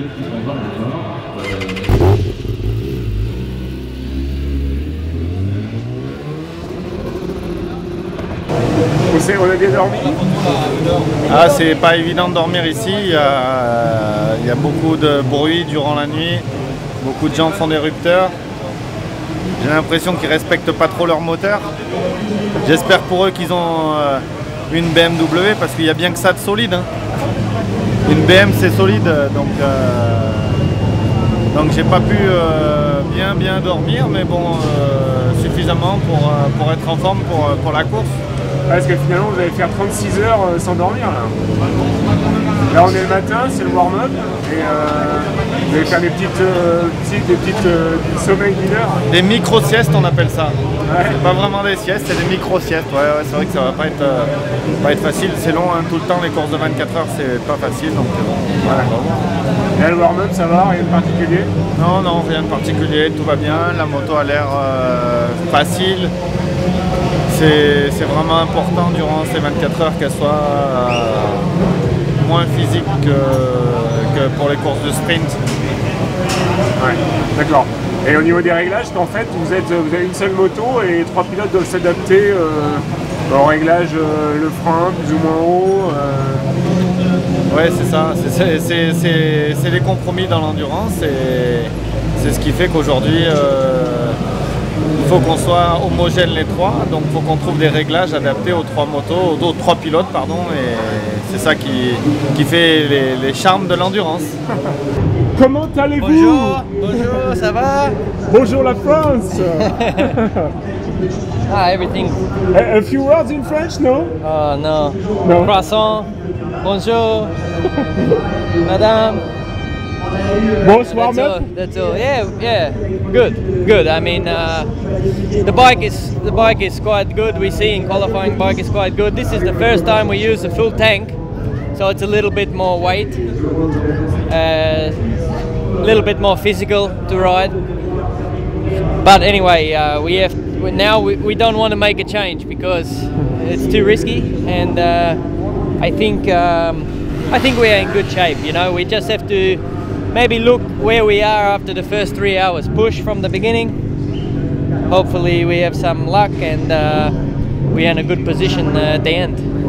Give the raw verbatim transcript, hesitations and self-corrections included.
On a bien dormi? Ah, c'est pas évident de dormir ici, il y, a, il y a beaucoup de bruit durant la nuit, beaucoup de gens font des rupteurs. J'ai l'impression qu'ils respectent pas trop leur moteur. J'espère pour eux qu'ils ont euh, une B M W parce qu'il y a bien que ça de solide. Hein. Une B M c'est solide, donc, euh, donc j'ai pas pu euh, bien bien dormir, mais bon, euh, suffisamment pour, euh, pour être en forme pour, pour la course. Parce que finalement vous allez faire trente-six heures sans dormir là. Là on est le matin, c'est le warm-up et euh, vous allez faire des petites, euh, petites, des petites euh, sommeils d'une heure. Des micro-siestes on appelle ça. Ouais. C'est pas vraiment des siestes, c'est des micro-siestes. Ouais, ouais, c'est vrai que ça va pas être, euh, pas être facile, c'est long hein, tout le temps, les courses de vingt-quatre heures c'est pas facile. Donc, euh, bon, ouais. Ouais. Et là, le warm-up ça va, rien de particulier? Non, non, rien de particulier, tout va bien, la moto a l'air euh, facile. C'est vraiment important durant ces vingt-quatre heures qu'elle soit euh, moins physique que, que pour les courses de sprint. Ouais, d'accord. Et au niveau des réglages, en fait, vous, êtes, vous avez une seule moto et les trois pilotes doivent s'adapter euh, au réglage, euh, le frein plus ou moins haut. Euh... Ouais, c'est ça. C'est les compromis dans l'endurance et c'est ce qui fait qu'aujourd'hui, euh, il faut qu'on soit homogène les trois, donc il faut qu'on trouve des réglages adaptés aux trois motos, aux trois pilotes, pardon, et c'est ça qui, qui fait les, les charmes de l'endurance. Comment allez-vous? Bonjour, bonjour, ça va? Bonjour la France. Ah, everything. A, a few words in French, no? Oh no. No. Croissant. Bonjour. Madame. Bonsoir, That's all, that's all. Yeah, yeah. Good, good. I mean, uh, the bike is the bike is quite good. We see in qualifying, bike is quite good. This is the first time we use a full tank, so it's a little bit more weight, a uh, little bit more physical to ride. But anyway, uh, we have now we, we don't want to make a change because it's too risky, and uh, I think um, I think we are in good shape. You know, we just have to maybe look where we are after the first three hours. Push from the beginning. Hopefully we have some luck and uh, we are in a good position uh, at the end.